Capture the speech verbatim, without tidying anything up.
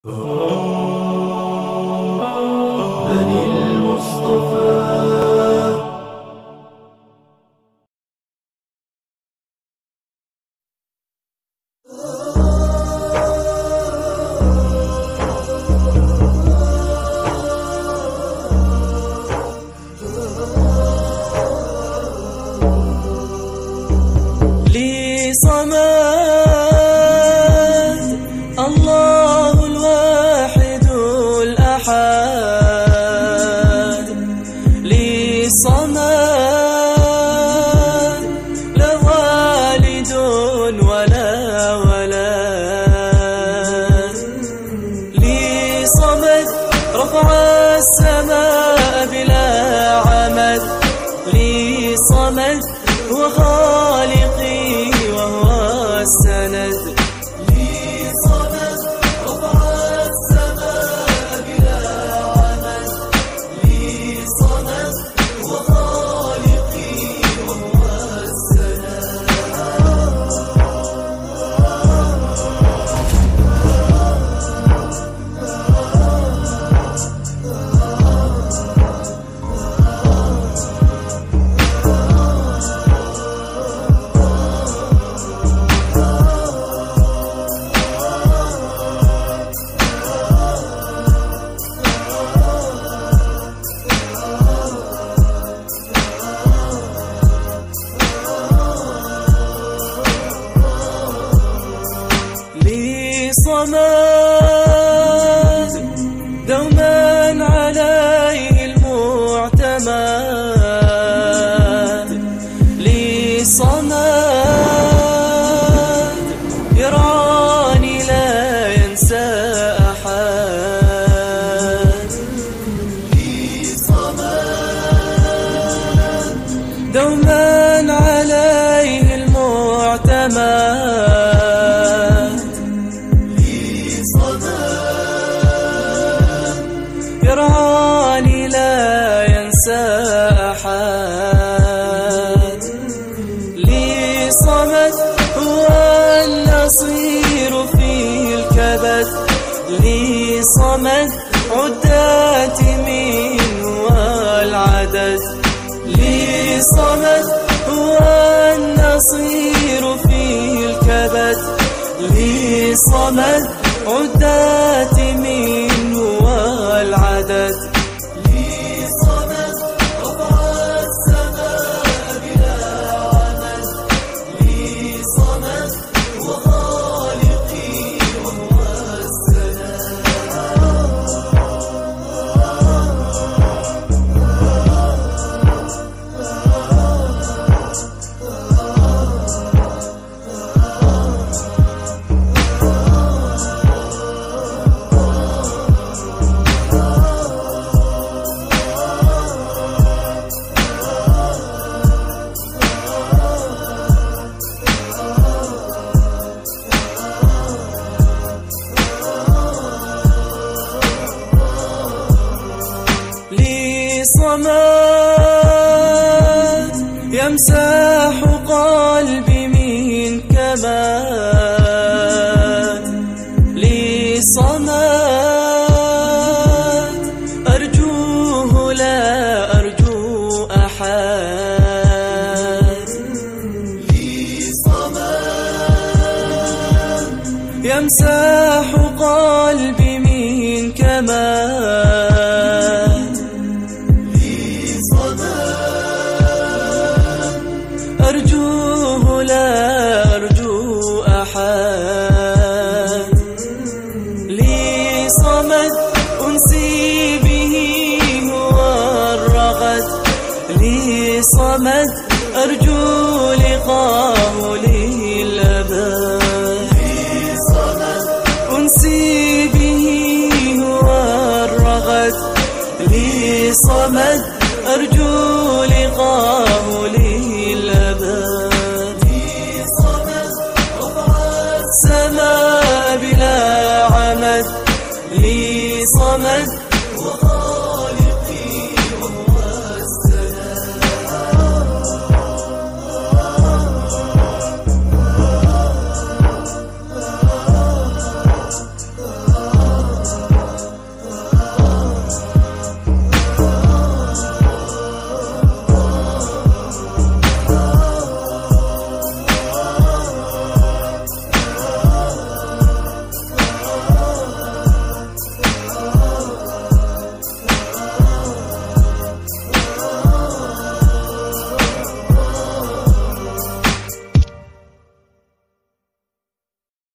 بني المصطفى. لي صمد الله الواحد الأحد، لي صمد لا والد ولا ولد، لي صمد رفع السماء بلا عمد، لي صمد هو خالقي وهو السند، لي صمد رفع السماء بلا عمد، لي صمد هو خالقي وهو السند. لي صمد دوما عليه المعتمد، لي صمد يراني لا ينسى أحد، لي صمد دوما عليه المعتمد، يراني لا ينسى أحد، لي صمد هو النصير في الكبد، لي صمد عدات منه والعدد، لي صمد هو النصير في الكبد، لي صمد عدات منه والعدد، لي صمد رفع السماء بلا عمد، لي صمد هو خالقي وهو السند. لي صمد يمسح قلبي من كماد، لي صمد أرجوه لا أرجو أحد، لي صمد يمسح قلبي من كماد، أرجوه لا أرجو أحد، لي صمد أنسي به هو الرغد، لي صمد أرجو لقاه للأبد، لي صمد أنسي به هو الرغد، لي صمد أرجو لقاه للأبد، لي صمد رفع السماء بلا عمد، لي صمد